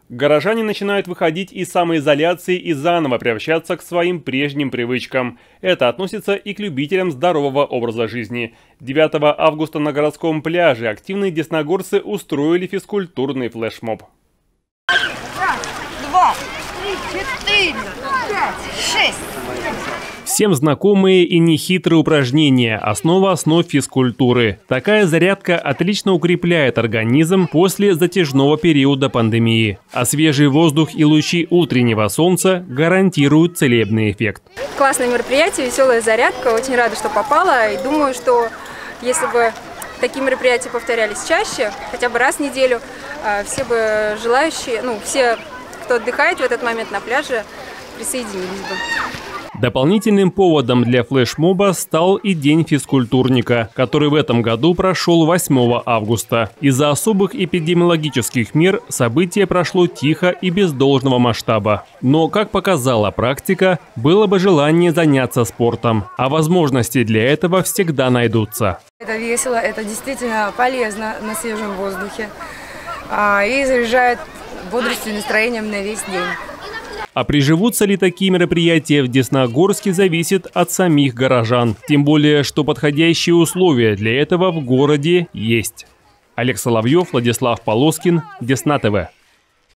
Горожане начинают выходить из самоизоляции и заново приобщаться к своим прежним привычкам. Это относится и к любителям здорового образа жизни. 9 августа на городском пляже активные десногорцы устроили физкультурный флешмоб. 1, 2, 3, 4, 5, 6. Всем знакомые и нехитрые упражнения – основа основ физкультуры. Такая зарядка отлично укрепляет организм после затяжного периода пандемии. А свежий воздух и лучи утреннего солнца гарантируют целебный эффект. Классное мероприятие, веселая зарядка. Очень рада, что попала. И думаю, что если бы такие мероприятия повторялись чаще, хотя бы раз в неделю, все бы желающие, все, кто отдыхает в этот момент на пляже, присоединились бы. Дополнительным поводом для флешмоба стал и День физкультурника, который в этом году прошел 8 августа. Из-за особых эпидемиологических мер событие прошло тихо и без должного масштаба. Но, как показала практика, было бы желание заняться спортом, а возможности для этого всегда найдутся. Это весело, это действительно полезно на свежем воздухе и заряжает бодростью и настроением на весь день. А приживутся ли такие мероприятия в Десногорске, зависит от самих горожан. Тем более, что подходящие условия для этого в городе есть. Олег Соловьев, Владислав Полоскин, Десна ТВ.